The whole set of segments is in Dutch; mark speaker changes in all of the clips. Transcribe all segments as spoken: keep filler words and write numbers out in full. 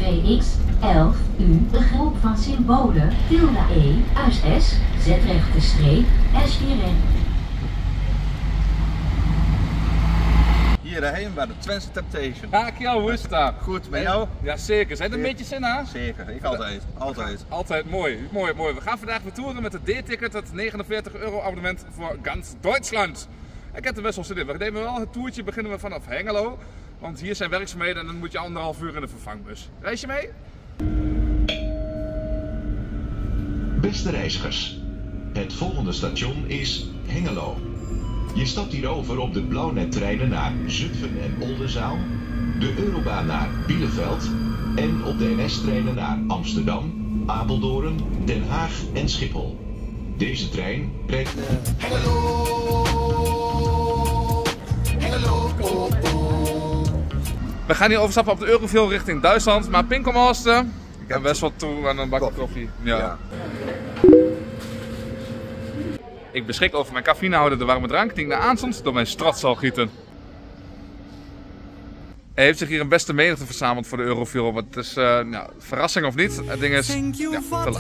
Speaker 1: V X elf U behulp van symbolen tilde E, uit S, Z-rechte streep, S vier N.
Speaker 2: Hier daarheen waar de Twente Temptation.
Speaker 3: Ja, Kjell, hoe is het daar?
Speaker 2: Goed, met jou?
Speaker 3: Ja, zeker. Zijn er een beetje zin aan?
Speaker 2: Zeker, ik altijd. Altijd.
Speaker 3: Altijd mooi, mooi, mooi. We gaan vandaag weer toeren met het D-ticket, het negenenveertig euro abonnement voor ganz Duitsland. Ik heb er best wel zin in. We nemen wel het toertje, beginnen we vanaf Hengelo. Want hier zijn werkzaamheden en dan moet je anderhalf uur in de vervangbus. Reis je mee?
Speaker 4: Beste reizigers, het volgende station is Hengelo. Je stapt hier over op de Blauwnet-treinen naar Zutphen en Oldenzaal, de Eurobaan naar Bielefeld en op de N S-treinen naar Amsterdam, Apeldoorn, Den Haag en Schiphol. Deze trein rijdt... Hengelo! Hengelo!
Speaker 3: We gaan hier overstappen op de Euroville richting Duitsland, maar Pinkelmaster, ik heb best wel toe aan een bakje koffie. Ja. Ja. Ik beschik over mijn cafeïnehouder de warme drank die ik naar aanstond door mijn strat zal gieten. Er heeft zich hier een beste menigte verzameld voor de Euroville. Wat is, uh, nou, verrassing of niet, het ding is ja, te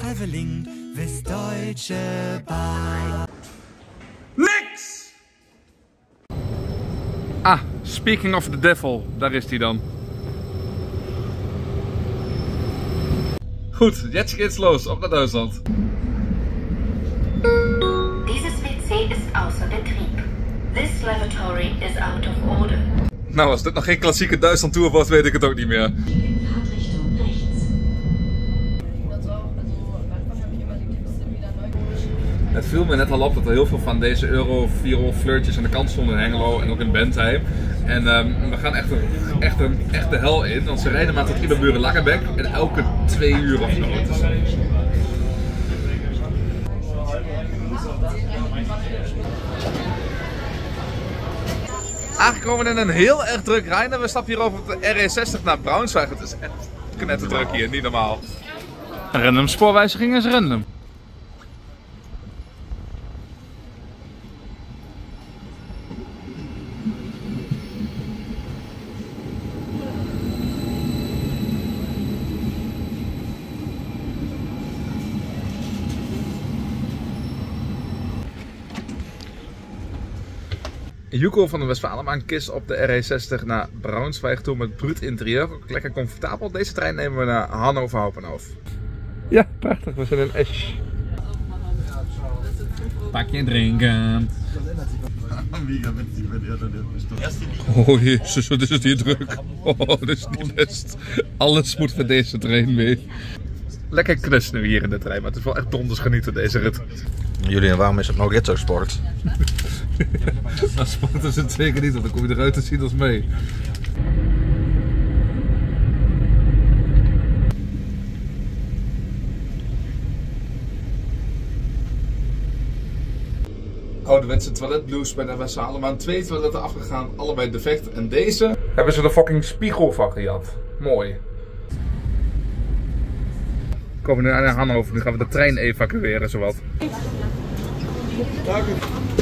Speaker 3: laat. Niks! Ah, speaking of the devil, daar is hij dan. Goed, jetzt geht's los, op naar Duitsland.
Speaker 1: Dieses W C is außer Betrieb. This lavatory is out of order.
Speaker 3: Nou, als dit nog geen klassieke Duitsland tour was, weet ik het ook niet meer.
Speaker 1: Fahrtrichtung rechts.
Speaker 3: Het viel me net al op dat er heel veel van deze Euroville flirtjes aan de kant stonden in Hengelo en ook in Bentheim. En um, we gaan echt een, echt, een, echt de hel in, want ze rijden maar tot Ibbenburen Langebeck en elke twee uur of zo. Dus... Aangekomen in een heel erg druk Rijn en we stappen hier over op de R E zestig naar Braunschweig. Het is echt knetterdruk hier, niet normaal. Een random spoorwijziging is random. Juco van de Westfalenbaan kiest op de R E zestig naar Braunschweig toe met bruut interieur. Ook lekker comfortabel. Deze trein nemen we naar Hannover-Hauptbahnhof. Ja, prachtig. We zijn in Esch. Pakje drinken. Oh jezus, wat is het hier druk. Oh, dat is niet best. Alles moet met deze trein mee. Lekker knus nu hier in de trein, maar het is wel echt donders genieten deze rit.
Speaker 2: Jullie, en waarom is het nou ritzosport?
Speaker 3: Nou, sport is het zeker niet, want dan kom je eruit te zien als mee. Ouderwetse toiletblues bij de Westfalenbaan. Twee toiletten afgegaan, allebei defect. En deze hebben ze de fucking spiegel van gejat. Mooi. We komen nu naar Hannover, nu gaan we de trein evacueren zowat. Dank u.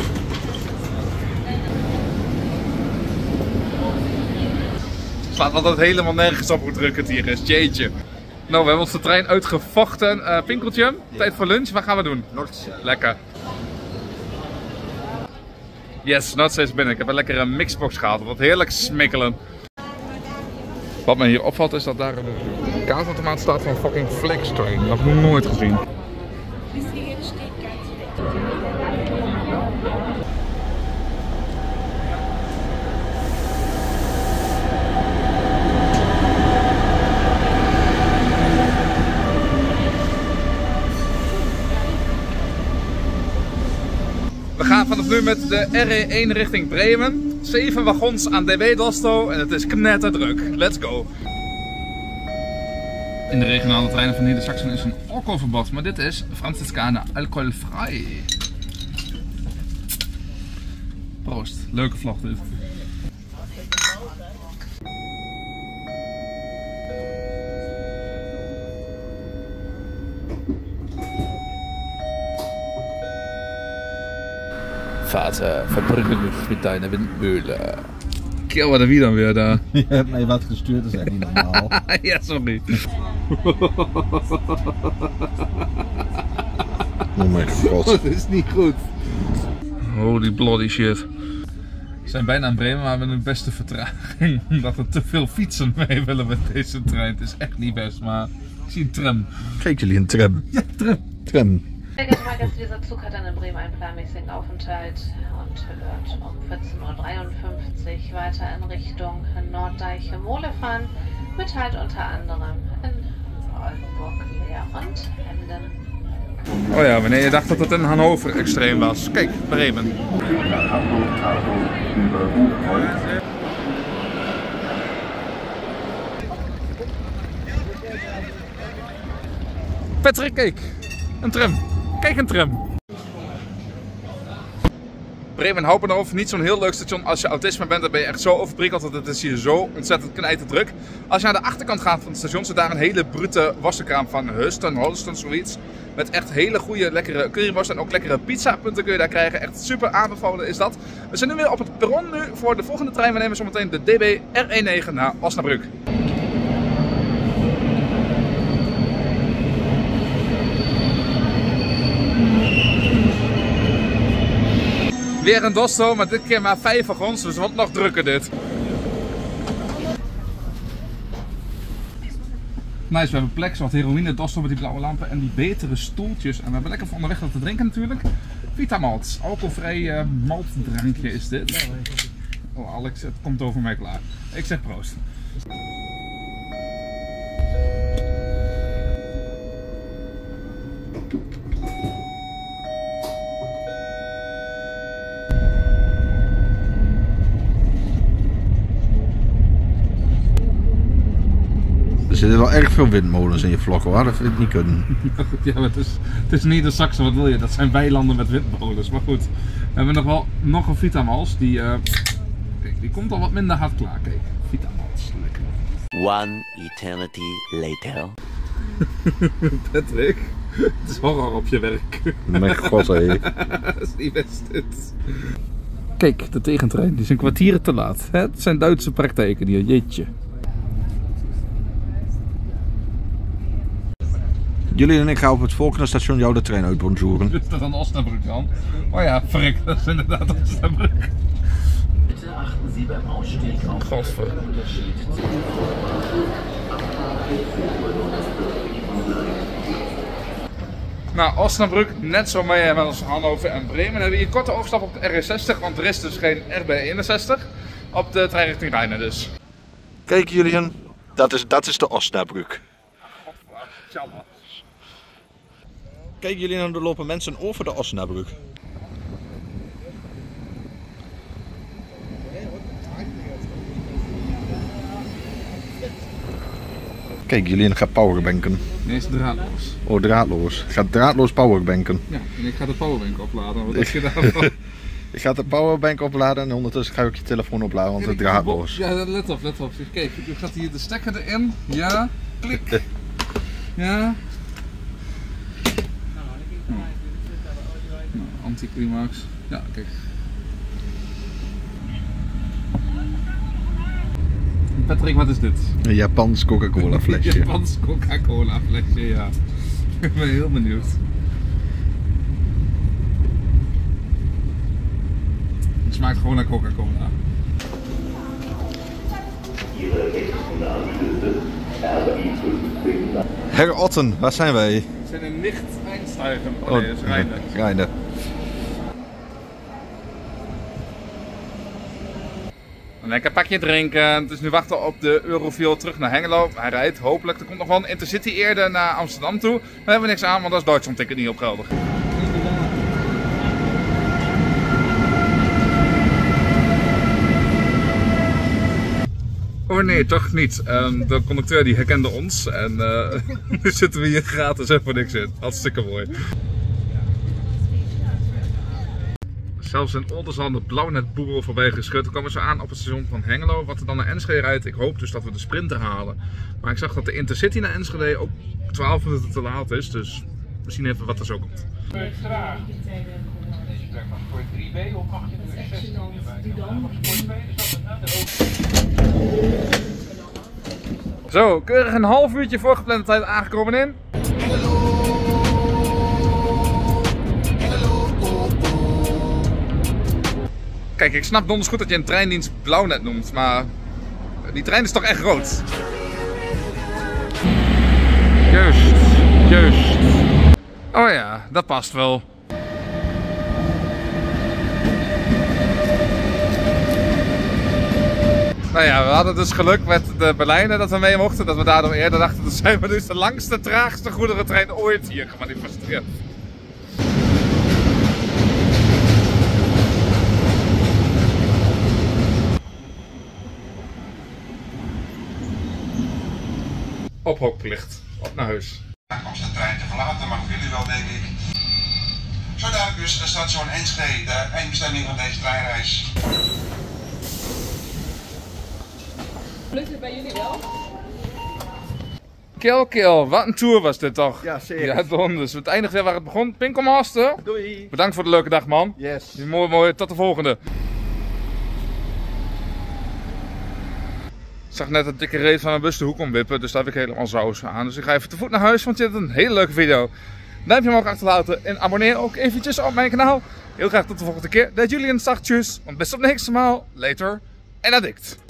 Speaker 3: Het slaat altijd helemaal nergens op hoe druk het hier is, jeetje. Nou, we hebben onze trein uitgevochten. Uh, Pinkeltje, tijd voor lunch, wat gaan we doen?
Speaker 2: Noordzee.
Speaker 3: Lekker. Yes, Noordzee is binnen. Ik heb een lekkere mixbox gehaald, wat heerlijk smikkelen. Wat mij hier opvalt is dat daar een kaartautomaat staat van fucking Flextrain. Dat heb ik nog nooit gezien. We gaan vanaf nu met de R E één richting Bremen. zeven wagons aan D W-Dasto en het is knetterdruk. Let's go! In de regionale treinen van Niedersachsen is een alcoholverbod, maar dit is Franziskaner alcoholvrij. Proost, leuke vlog dit. Vater, Verbrücken mit deiner Windmühle. Kill, wat heb je dan weer daar?
Speaker 2: Je hebt mij wat gestuurd, dat is echt niet normaal.
Speaker 3: Ja, sorry.
Speaker 2: Oh mijn god.
Speaker 3: Dat is niet goed. Holy bloody shit. We zijn bijna in Bremen, maar we hebben de beste vertraging. Omdat er te veel fietsen mee willen met deze trein. Het is echt niet best, maar ik zie een tram.
Speaker 2: Kijk jullie een tram.
Speaker 3: Ja, tram.
Speaker 2: Tram.
Speaker 5: Sehr geehrte Fahrgäste, dieser Zug hat einen in Bremen einen planmäßigen Aufenthalt und wird um vierzehn Uhr dreiundfünfzig weiter in Richtung Norddeiche-Mole fahren, mit Halt unter anderem in Oldenburg, Leer und Emden.
Speaker 3: Oh ja, wanneer je dacht dat het in Hannover extreem was. Kijk, Bremen. Patrick, kijk. Een tram. Kijk, een tram. Bremen-Hauptenhof, niet zo'n heel leuk station. Als je autisme bent, dan ben je echt zo overprikkeld dat het is hier zo ontzettend knijterdruk. Als je naar de achterkant gaat van het station, zit daar een hele brute wassenkraam van Huston, Holston, zoiets. Met echt hele goede, lekkere curryworst en ook lekkere pizzapunten kun je daar krijgen. Echt super aanbevolen is dat. We zijn nu weer op het perron nu voor de volgende trein. We nemen zometeen de D B R negen naar Osnabrück. Weer een dosto, maar dit keer maar vijf wagons, dus wat nog drukker dit. Nice, we hebben plek, wat heroïne, dosto met die blauwe lampen en die betere stoeltjes. En we hebben lekker voor onderweg wat te drinken natuurlijk. Vitamalt, alcoholvrij uh, maltdrankje is dit. Oh Alex, het komt over mij klaar. Ik zeg proost.
Speaker 2: Er zitten wel erg veel windmolens in je vlog hoor, dat vind ik niet kunnen.
Speaker 3: Ja, maar het is, het is niet de Saxen, wat wil je? Dat zijn weilanden met windmolens. Maar goed, we hebben nog wel nog een Vitamals. Die, uh, kijk, die komt al wat minder hard klaar. Kijk, Vitamals. Lekker.
Speaker 6: One eternity later.
Speaker 3: Patrick, het is horror op je werk.
Speaker 2: Mijn god hé.
Speaker 3: Dat is niet best dit. Kijk, de tegentrein. Die is een kwartier te laat. Hè? Het zijn Duitse praktijken hier, jeetje.
Speaker 2: Jullie en ik gaan op het volgende station jou de trein uit bonjouren.
Speaker 3: Is dat dan Osnabrück dan? Oh ja, verrek, dat is inderdaad Osnabrück. Godver. Nou, Osnabrück, net zo mee als Hannover en Bremen. We hebben hier een korte overstap op de R E zestig, want er is dus geen R B eenenzestig. Op de trein richting Rijnen dus.
Speaker 2: Kijk Julian, dat is, dat is de Osnabrück.
Speaker 3: Tjallah.
Speaker 2: Kijk jullie, er lopen mensen over de Osnabrück. Kijk, jullie gaat powerbanken.
Speaker 3: Nee, is draadloos.
Speaker 2: Oh, draadloos. Gaat draadloos powerbanken.
Speaker 3: Ja, en ik ga de powerbank opladen. Wat dacht je daarvan?
Speaker 2: Ik ga de powerbank opladen en ondertussen ga ik je telefoon opladen, want het is draadloos.
Speaker 3: Ja, let op, let op. Kijk, je gaat hier de stekker erin. Ja, klik. Ja. Nou, anticlimax. Ja, kijk. Patrick, wat is dit?
Speaker 2: Een Japans Coca-Cola flesje.
Speaker 3: Een Japans Coca-Cola flesje, ja. Ik ben heel benieuwd. Het smaakt gewoon naar Coca-Cola.
Speaker 2: Herr Otten, waar zijn wij?
Speaker 3: We zijn in Nicht-Einsteigen. Oh,
Speaker 2: Oh,
Speaker 3: nee, dat is Rijnen.
Speaker 2: Rijnen.
Speaker 3: Een lekker pakje drinken. Het is nu wachten op de Eurovio terug naar Hengelo. Hij rijdt hopelijk. Er komt nog wel een intercity eerder naar Amsterdam toe. Daar hebben we niks aan, want dat is Duitsland ticket niet op geldig. Oh nee, toch niet. Um, de conducteur die herkende ons en uh, nu zitten we hier gratis en voor niks in. Hartstikke mooi. Zelfs in Oldenzaal de blauwnetboeren voorbij geschud. We komen zo aan op het station van Hengelo. Wat er dan naar Enschede rijdt. Ik hoop dus dat we de Sprinter halen. Maar ik zag dat de Intercity naar Enschede ook twaalf minuten te laat is. Dus we zien even wat er zo komt. Voor drie B of mag je nu zestien Zo, keurig een half uurtje voor geplande tijd aangekomen in. Kijk, ik snap donders goed dat je een treindienst Blauwnet noemt, maar die trein is toch echt rood. Juist, juist. Oh ja, dat past wel. Nou ja, we hadden dus geluk met de Berlijnen dat we mee mochten, dat we daardoor eerder dachten, dan zijn we dus de langste, traagste goederentrein ooit hier gemanifesteerd. Ophokplicht, op naar huis.
Speaker 7: Komst de trein te verlaten, maar jullie wel, denk ik. Zo duidelijk dus station Enschede, de eindbestemming van deze treinreis.
Speaker 8: Lukt het bij jullie wel?
Speaker 3: Kill, kill, wat een tour was dit toch?
Speaker 2: Ja, zeker.
Speaker 3: Ja, donders. Het eindigt weer waar het begon. Pinkelmaster.
Speaker 2: Doei.
Speaker 3: Bedankt voor de leuke dag, man.
Speaker 2: Yes.
Speaker 3: Mooi, mooi. Tot de volgende. Ik zag net een dikke reet van mijn bus de hoek omwippen, dus daar heb ik helemaal saus aan. Dus ik ga even te voet naar huis, want dit is een hele leuke video. Duimpje omhoog achterlaten en abonneer ook eventjes op mijn kanaal. Heel graag tot de volgende keer. Dat jullie een zacht tjus, want best op niks maal. Later en addict.